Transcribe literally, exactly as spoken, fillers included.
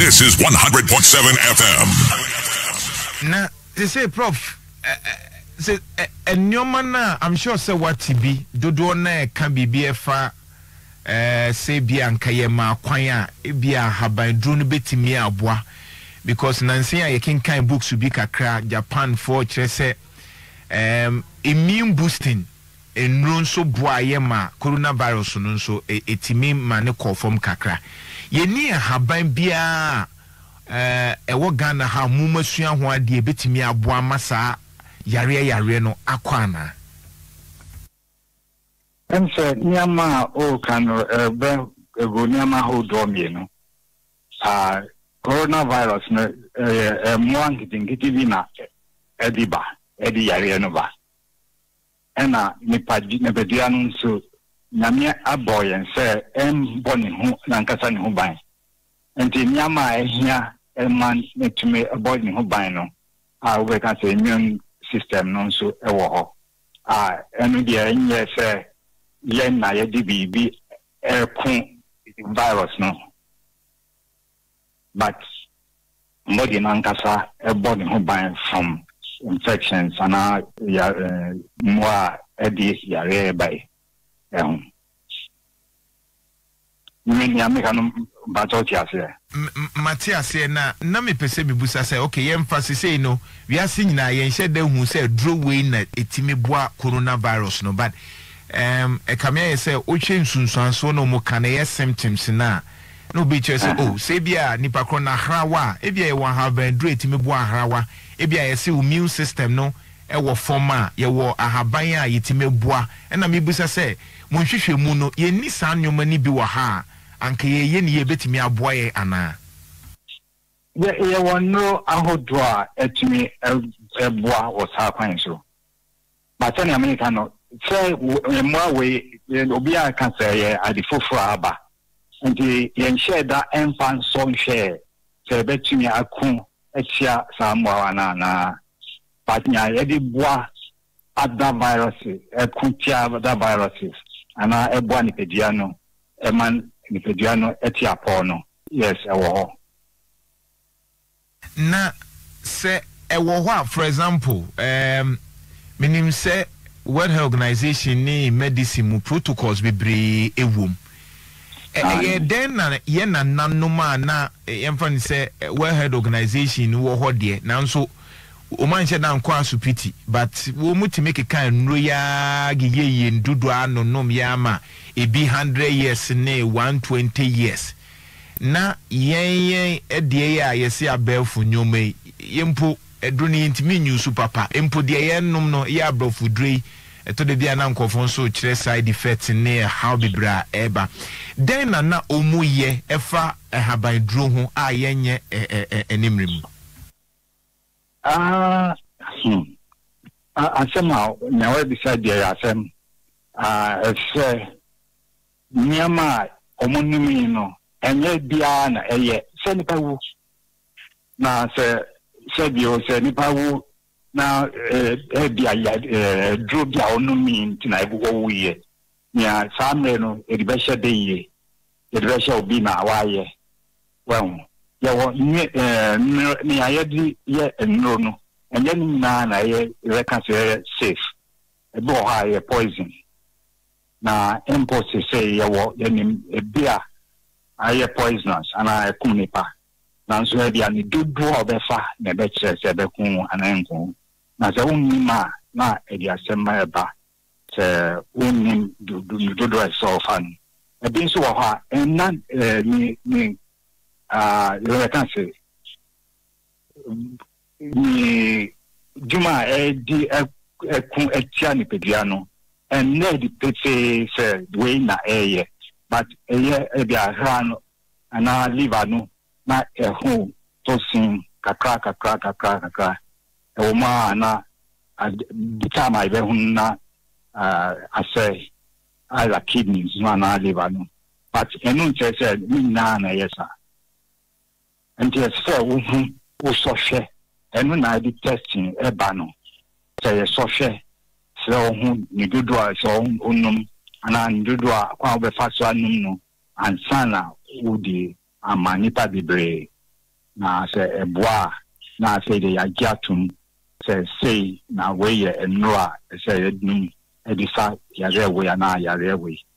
This is one hundred point seven F M. Now, they say, Prof, say, and your man, I'm sure, say what T B, do na can be B F A, say Bianca Yema, Quaya, Ebia, Haba, Drone Betty Abwa, because Nancy, I can kind books to be Kakra, Japan for Chese, um, immune boosting. En run so boyema coronavirus no so etimi mane call from kakra ye ni haban bia eh e wo Ghana ha mumasua ho ade betimi aboa masa yare yare no akwana ense nyama o kanu ebe ego nyama ho do mi no ah coronavirus no eh mo angidingidi bi na ediba edi yare no ba ena nipaji nebedia no so nyame aboyen se em boni ho nankasa ne ho ban enti nyama ehia eman netume abodi ho ban no a we can say immune system no so ewo ho a enu dia enye se ye na ye di bibi e kun virus no but body nankasa e bodi ho ban from infections and uh more edi yare by um many american batotia say Matthias na na me pese me busa say okay ye mfase say no we are seeing na ye nhye da hu say draw way na etime boa coronavirus no but um e kamia say o hwe nsunsuan so no mo kan ye symptoms na no be che say oh say bia nipa kro na hrawa e bia ye wan have draw etime boa hrawa ebia ye say immune system no e wo forma ye wo ahaban a yetime boa e na mebusa say monhwehwe mu no ye ni sa nyoma ni bi wo ha anka ye ye ni ye betimi aboa ye ana ye ye wono ahodo a etimi eboa wo sa kwan so but any american no say mo we obi a kan say ye adifofo aba nti ye share da enfan so share say betimi akun etia samwa na na patnya yedi boa other viruses e kuntia other viruses ana e boa ni pediano e man ni pediano etia pono yes e wo na se e wo ho for example um minim se World Health Organization ni medicine mu protocols bebre ewom eh den na ye na nanoma na yemfa ni say World Health Organization wo ho de na nso o man che dan kwa supiti but wo mutime keka nro ya giyeye ndudu anonom ya ma ebi one hundred years ne one hundred twenty years na yen yen edie ya yesi abefu nyome yempo edroni ntimi nyusu papa empo de yen nom no ya abrofu drei eto de bia na nkofon so kire side effects ne how bibra eba den na na omuye efa ehaban dro ho a yenye enimrim ah hmm asema na we beside there asem ah ese nyama omunimi no enye bia na eye se nipa wu na se se bio se nipa wu na eh bia ya dro bia onumi ntina ebugo wuye nya samre no edibesha de ye edibesha obi na awaye well ya wo ni eh ni ayedi ye enro no enye ni na na ye reconsider safe ebo ha ye poison na impulse say ya wo ye ni ebia aye poisonous ana ekunipa na nso e bia ni dudu obefa na be kire se be kun ananko na se unni ma na e dia sema eba se unni dudu dudu e so fan e bin so wo ha en ni ni ah yo kan se ni juma e di e kun etia ni pediano en ne di pete se we na eye but eye e bia ran ana liver no na e ho to sin kakra kakra kakra kakra e o ma na bitama ibe hunna ah ase ala kidneys no na liver no but enu che se ni na na yesa and yes so we we so share enu na di testing e ba no say so share so hu ni dudu a so unum ana ndudu a kwa be fa so anum no ansana udi amanipa bibre na sɛ ɛboa na sɛ de yagye atom sɛ sei na weyɛ nnuro a sɛ yɛdum ɛde sa yare wei anaa yare wei